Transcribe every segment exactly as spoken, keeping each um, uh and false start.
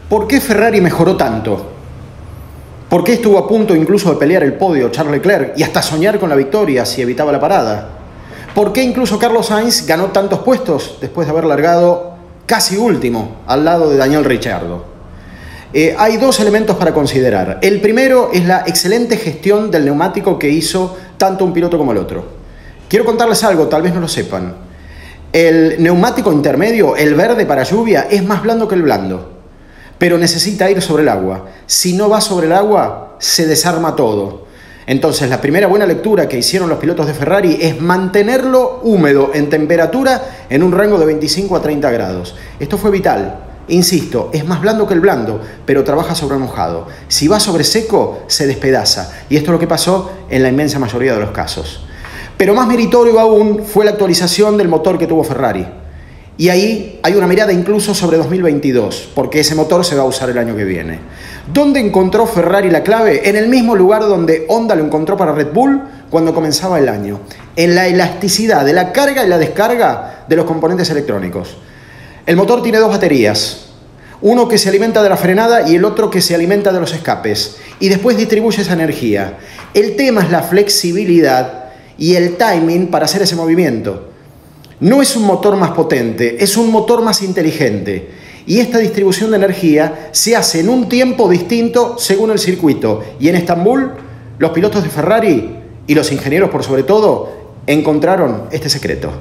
¿Por qué Ferrari mejoró tanto? ¿Por qué estuvo a punto incluso de pelear el podio Charles Leclerc y hasta soñar con la victoria si evitaba la parada? ¿Por qué incluso Carlos Sainz ganó tantos puestos después de haber largado casi último al lado de Daniel Ricciardo? Eh, hay dos elementos para considerar. El primero es la excelente gestión del neumático que hizo tanto un piloto como el otro. Quiero contarles algo, tal vez no lo sepan. El neumático intermedio, el verde para lluvia, es más blando que el blando, pero necesita ir sobre el agua. Si no va sobre el agua, se desarma todo. Entonces, la primera buena lectura que hicieron los pilotos de Ferrari es mantenerlo húmedo en temperatura en un rango de veinticinco a treinta grados. Esto fue vital. Insisto, es más blando que el blando, pero trabaja sobre mojado. Si va sobre seco, se despedaza. Y esto es lo que pasó en la inmensa mayoría de los casos. Pero más meritorio aún fue la actualización del motor que tuvo Ferrari. Y ahí hay una mirada incluso sobre dos mil veintidós, porque ese motor se va a usar el año que viene. ¿Dónde encontró Ferrari la clave? En el mismo lugar donde Honda lo encontró para Red Bull cuando comenzaba el año. En la elasticidad de la carga y la descarga de los componentes electrónicos. El motor tiene dos baterías. Uno que se alimenta de la frenada y el otro que se alimenta de los escapes. Y después distribuye esa energía. El tema es la flexibilidad y el timing para hacer ese movimiento. No es un motor más potente, es un motor más inteligente. Y esta distribución de energía se hace en un tiempo distinto según el circuito. Y en Estambul, los pilotos de Ferrari y los ingenieros por sobre todo, encontraron este secreto.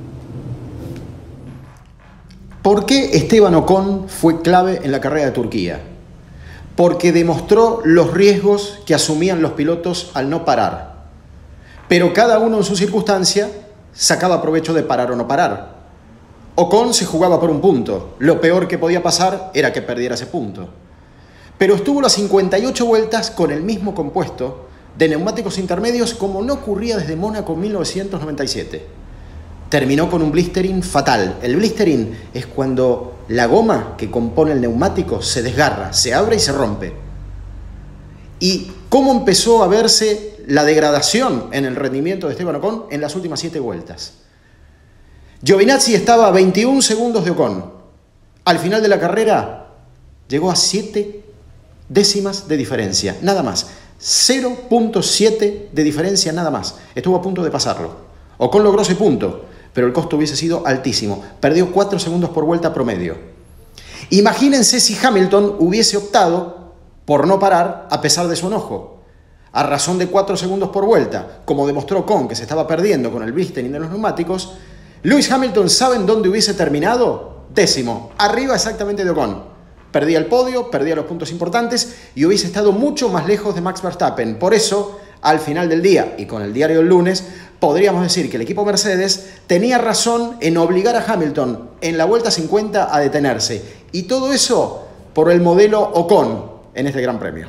¿Por qué Esteban Ocon fue clave en la carrera de Turquía? Porque demostró los riesgos que asumían los pilotos al no parar. Pero cada uno en su circunstancia sacaba provecho de parar o no parar. Ocon se jugaba por un punto. Lo peor que podía pasar era que perdiera ese punto. Pero estuvo las cincuenta y ocho vueltas con el mismo compuesto de neumáticos intermedios como no ocurría desde Mónaco en mil novecientos noventa y siete. Terminó con un blistering fatal. El blistering es cuando la goma que compone el neumático se desgarra, se abre y se rompe. ¿Y cómo empezó a verse la degradación en el rendimiento de Esteban Ocon en las últimas siete vueltas? Giovinazzi estaba a veintiún segundos de Ocon. Al final de la carrera llegó a siete décimas de diferencia, nada más. cero punto siete de diferencia, nada más. Estuvo a punto de pasarlo. Ocon logró ese punto, pero el costo hubiese sido altísimo. Perdió cuatro segundos por vuelta promedio. Imagínense si Hamilton hubiese optado por no parar a pesar de su enojo. A razón de cuatro segundos por vuelta, como demostró Ocon, que se estaba perdiendo con el blistering de los neumáticos, Lewis Hamilton, ¿saben dónde hubiese terminado? Décimo, arriba exactamente de Ocon. Perdía el podio, perdía los puntos importantes y hubiese estado mucho más lejos de Max Verstappen. Por eso, al final del día y con el diario del lunes, podríamos decir que el equipo Mercedes tenía razón en obligar a Hamilton en la vuelta cincuenta a detenerse. Y todo eso por el modelo Ocon en este Gran Premio.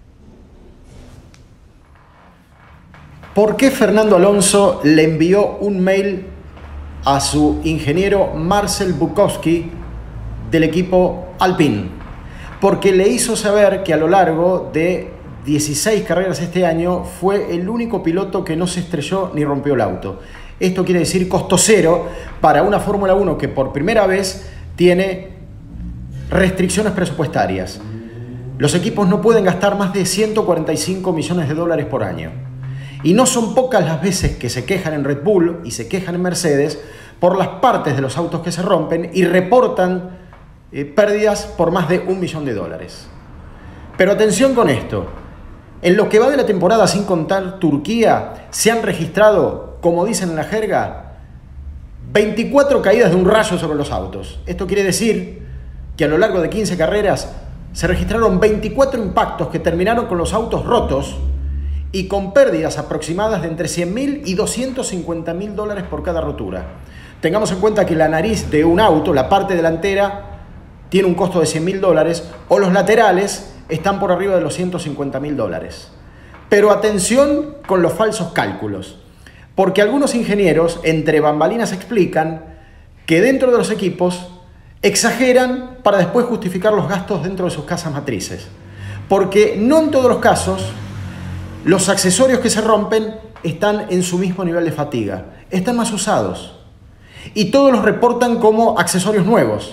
¿Por qué Fernando Alonso le envió un mail a su ingeniero Marcel Bukowski del equipo Alpine? Porque le hizo saber que a lo largo de dieciséis carreras este año fue el único piloto que no se estrelló ni rompió el auto. Esto quiere decir costo cero para una Fórmula uno que por primera vez tiene restricciones presupuestarias. Los equipos no pueden gastar más de ciento cuarenta y cinco millones de dólares por año. Y no son pocas las veces que se quejan en Red Bull y se quejan en Mercedes por las partes de los autos que se rompen y reportan eh, pérdidas por más de un millón de dólares. Pero atención con esto. En lo que va de la temporada, sin contar Turquía, se han registrado, como dicen en la jerga, veinticuatro caídas de un rayo sobre los autos. Esto quiere decir que a lo largo de quince carreras se registraron veinticuatro impactos que terminaron con los autos rotos y con pérdidas aproximadas de entre cien mil y doscientos cincuenta mil dólares por cada rotura. Tengamos en cuenta que la nariz de un auto, la parte delantera, tiene un costo de cien mil dólares, o los laterales están por arriba de los ciento cincuenta mil dólares. Pero atención con los falsos cálculos, porque algunos ingenieros entre bambalinas explican que dentro de los equipos exageran para después justificar los gastos dentro de sus casas matrices. Porque no en todos los casos los accesorios que se rompen están en su mismo nivel de fatiga, están más usados y todos los reportan como accesorios nuevos.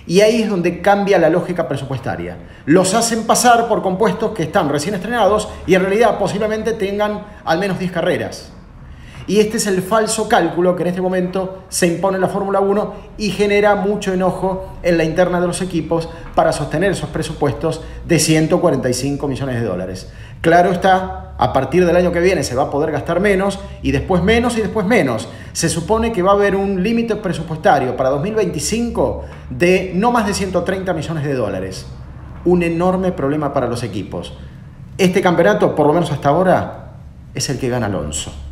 Y ahí es donde cambia la lógica presupuestaria. Los hacen pasar por compuestos que están recién estrenados y en realidad posiblemente tengan al menos diez carreras. Y este es el falso cálculo que en este momento se impone en la Fórmula uno y genera mucho enojo en la interna de los equipos para sostener esos presupuestos de ciento cuarenta y cinco millones de dólares. Claro está, a partir del año que viene se va a poder gastar menos y después menos y después menos. Se supone que va a haber un límite presupuestario para dos mil veinticinco de no más de ciento treinta millones de dólares. Un enorme problema para los equipos. Este campeonato, por lo menos hasta ahora, es el que gana Alonso.